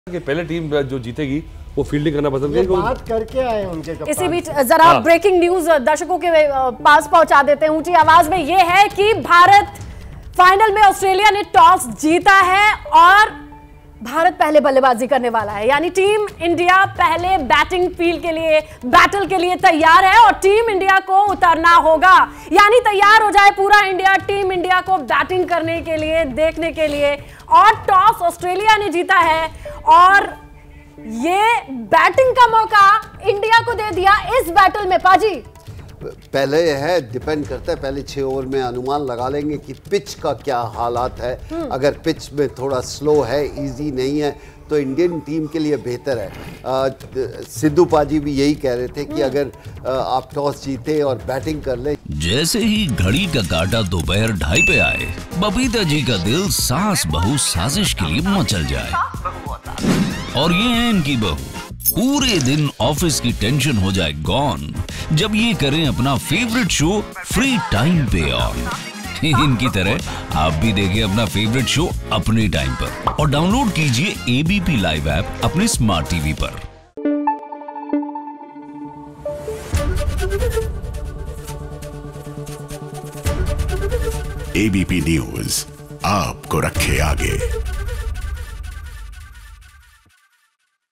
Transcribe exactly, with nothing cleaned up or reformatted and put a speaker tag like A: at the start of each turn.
A: कि पहले टीम जो जीतेगी वो फील्डिंग करना पसंद करेगी।
B: बात करके आए उनके कप्तान।
C: इसी बीच जरा हाँ। ब्रेकिंग न्यूज दर्शकों के पास पहुंचा देते हैं ऊंची आवाज में। ये है कि भारत फाइनल में ऑस्ट्रेलिया ने टॉस जीता है और भारत पहले बल्लेबाजी करने वाला है, यानी टीम इंडिया पहले बैटिंग फील्ड के लिए बैटल के लिए तैयार है और टीम इंडिया को उतरना होगा, यानी तैयार हो जाए पूरा इंडिया टीम इंडिया को बैटिंग करने के लिए, देखने के लिए। और टॉस ऑस्ट्रेलिया ने जीता है और ये बैटिंग का मौका इंडिया को दे दिया इस बैटल में। पाजी
D: पहले है डिपेंड करता है, पहले छह ओवर में अनुमान लगा लेंगे कि पिच का क्या हालात है। अगर पिच में थोड़ा स्लो है, इजी नहीं है, तो इंडियन टीम के लिए बेहतर है। सिद्धू पाजी भी यही कह रहे थे कि अगर आ, आप टॉस जीते और बैटिंग कर ले।
E: जैसे ही घड़ी का काटा दोपहर ढाई पे आए, बबीता जी का दिल सास बहू साजिश के लिए मचल जाए। और ये है इनकी बहू, पूरे दिन ऑफिस की टेंशन हो जाए गॉन जब ये करें अपना फेवरेट शो फ्री टाइम पे ऑन। इनकी तरह आप भी देखिए अपना फेवरेट शो अपने टाइम पर और डाउनलोड कीजिए एबीपी लाइव ऐप अपने स्मार्ट टीवी पर।
F: एबीपी न्यूज आपको रखे आगे।